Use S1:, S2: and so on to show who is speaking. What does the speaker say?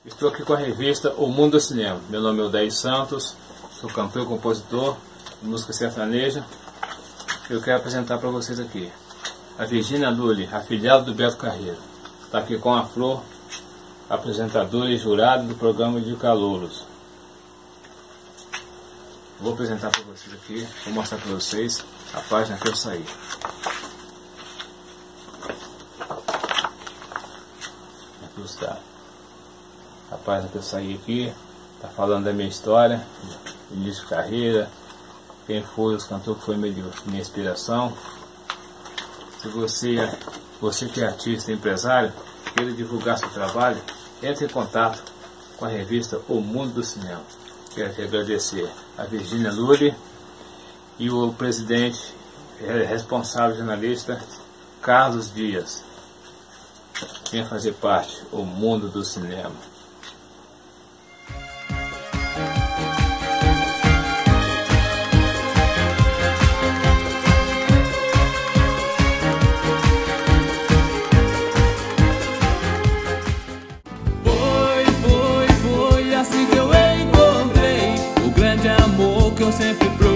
S1: Estou aqui com a revista O Mundo do Cinema. Meu nome é Odair Santos, sou cantor e compositor de música sertaneja. Eu quero apresentar para vocês aqui a Virgínia Lully, afilhada do Beto Carreiro. Está aqui com a Flor, apresentadora e jurada do programa de Calouros. Vou apresentar para vocês aqui, vou mostrar para vocês a página que eu saí. Aqui está. A página que eu saí aqui, está falando da minha história, início de carreira, quem foi os cantores que foi minha inspiração. Se você que é artista e empresário, queira divulgar seu trabalho, entre em contato com a revista O Mundo do Cinema. Quero agradecer a Virgínia Lully e o presidente responsável jornalista Carlos Dias. Venha fazer parte do Mundo do Cinema.
S2: Foi assim que eu encontrei o grande amor que eu sempre procurei.